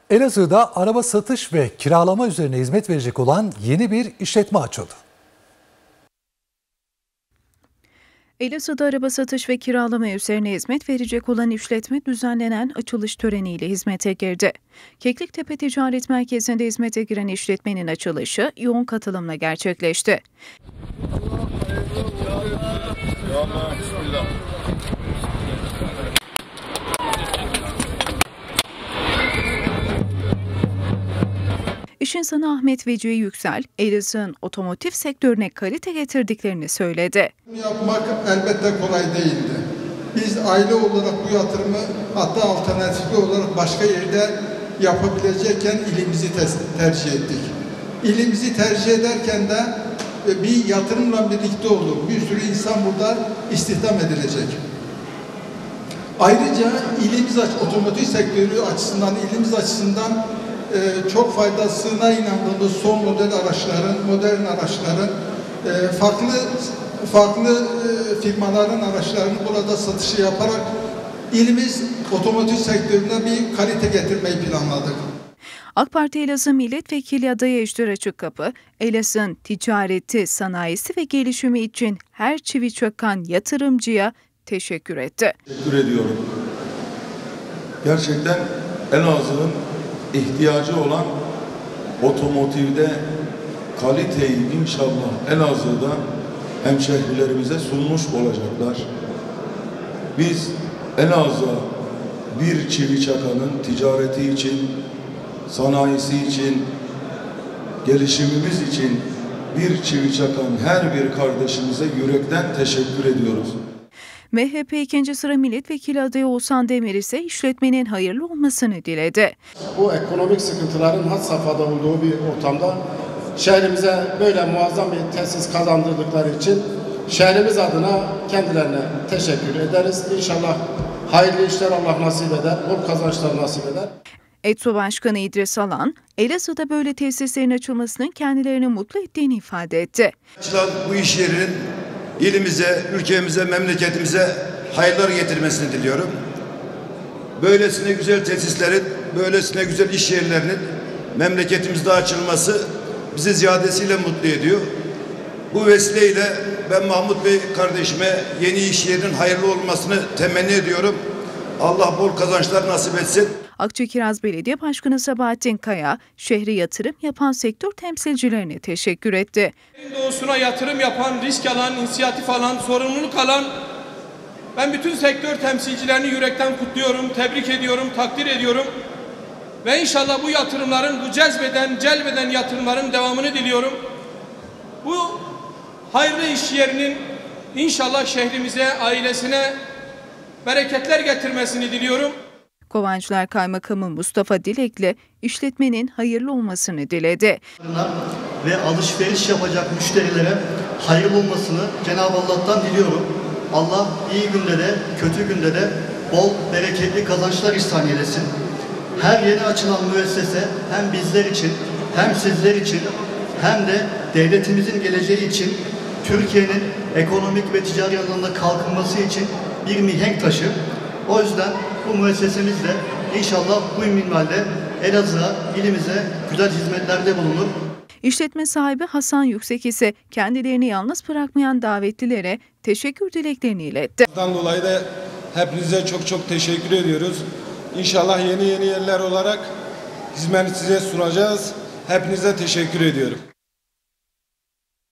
Elazığ'da araba satış ve kiralama üzerine hizmet verecek olan yeni bir işletme açıldı. Elazığ'da araba satış ve kiralama üzerine hizmet verecek olan işletme düzenlenen açılış töreniyle hizmete girdi. Kekliktepe Ticaret Merkezi'nde hizmete giren işletmenin açılışı yoğun katılımla gerçekleşti. İş insanı Ahmet Vecihi Yüksel, Elazığ'ın otomotiv sektörüne kalite getirdiklerini söyledi. Yapmak elbette kolay değildi. Biz aile olarak bu yatırımı hatta alternatifli olarak başka yerde yapabilecekken ilimizi tercih ettik. İlimizi tercih ederken de bir yatırımla birlikte olur. Bir sürü insan burada istihdam edilecek. Ayrıca otomotiv sektörü açısından, ilimiz açısından çok faydasına inandığımız son model araçların, modern araçların, farklı firmaların araçlarını burada satışı yaparak ilimiz otomotiv sektörüne bir kalite getirmeyi planladık. AK Parti Elazığ Milletvekili adayı Ejder Açıkkapı, Elazığ'ın ticareti, sanayisi ve gelişimi için her çivi çakan yatırımcıya teşekkür etti. Teşekkür ediyorum. Gerçekten Elazığ'ın ihtiyacı olan otomotivde kaliteyi inşallah Elazığ'da hemşehrilerimize sunmuş olacaklar. Biz Elazığ'a bir çivi çakanın ticareti için, sanayisi için, gelişimimiz için bir çivi çakan her bir kardeşimize yürekten teşekkür ediyoruz. MHP 2. sıra milletvekili adayı Oğuzhan Demir ise işletmenin hayırlı olmasını diledi. Bu ekonomik sıkıntıların had safhada olduğu bir ortamda şehrimize böyle muazzam bir tesis kazandırdıkları için şehrimiz adına kendilerine teşekkür ederiz. İnşallah hayırlı işler Allah nasip eder, bol kazançlar nasip eder. ETSO Başkanı İdris Alan, Elazığ'da böyle tesislerin açılmasının kendilerini mutlu ettiğini ifade etti. Açılan bu iş yerinin ilimize, ülkemize, memleketimize hayırlar getirmesini diliyorum. Böylesine güzel tesislerin, böylesine güzel iş yerlerinin memleketimizde açılması bizi ziyadesiyle mutlu ediyor. Bu vesileyle ben Mahmut Bey kardeşime yeni iş yerinin hayırlı olmasını temenni ediyorum. Allah bol kazançlar nasip etsin. Akçakiraz Belediye Başkanı Sabahattin Kaya, şehre yatırım yapan sektör temsilcilerine teşekkür etti. Doğusuna yatırım yapan, risk alan, inisiyatif alan, sorumluluk alan, ben bütün sektör temsilcilerini yürekten kutluyorum, tebrik ediyorum, takdir ediyorum. Ve inşallah bu yatırımların, bu celbeden yatırımların devamını diliyorum. Bu hayırlı iş yerinin inşallah şehrimize, ailesine bereketler getirmesini diliyorum. Kovancılar Kaymakamı Mustafa Dilekli işletmenin hayırlı olmasını diledi. Ve alışveriş yapacak müşterilere hayırlı olmasını Cenab-ı Allah'tan diliyorum. Allah iyi günde de kötü günde de bol bereketli kazançlar ihsan eylesin. Her yeni açılan müessese hem bizler için hem sizler için hem de devletimizin geleceği için Türkiye'nin ekonomik ve ticari alanında kalkınması için bir mihenk taşı. O yüzden bu müessesemiz de inşallah bu minvalde Elazığ'a, ilimize güzel hizmetlerde bulunur. İşletme sahibi Hasan Yüksek ise kendilerini yalnız bırakmayan davetlilere teşekkür dileklerini iletti. Bundan dolayı da hepinize çok teşekkür ediyoruz. İnşallah yeni yerler olarak hizmet size sunacağız. Hepinize teşekkür ediyorum.